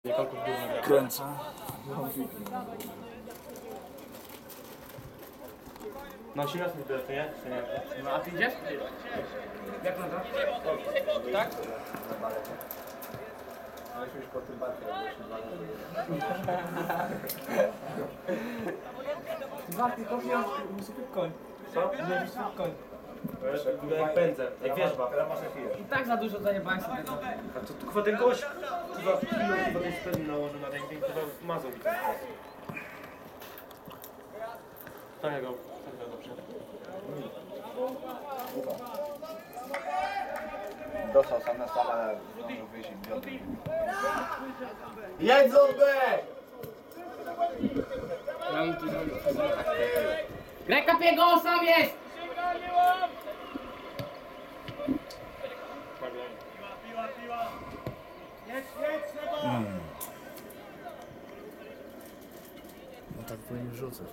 Kręcę. No 18 bilety, nie? Czy nie? No a ty idziesz? Jak na to? Tak? Weźmy już po tym barkę, Warty, to musi być koń. Co? Musi być koń. Jak pędzę, jak wierzba. I tak za dużo zajebałeś sobie tego. A to chyba ten gość, chyba kilo tej spędzi nałożył na rękę i chyba mazał mi ten pas. To nie go, dobrze. Dostał sam na salę, zdążył wyjść i biodry. Jedź ząbek! Graj Kapiego, sam jest! No tak powinien rzucać.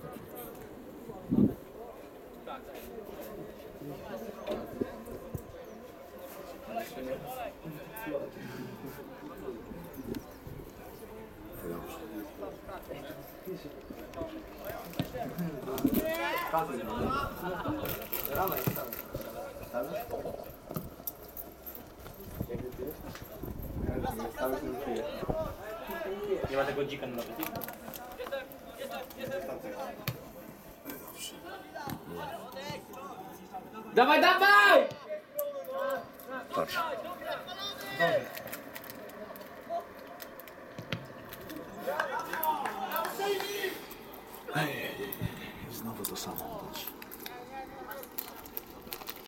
Nie ma tego dzika na nawyki? Dawaj, dawaj! Patrz. Dobrze.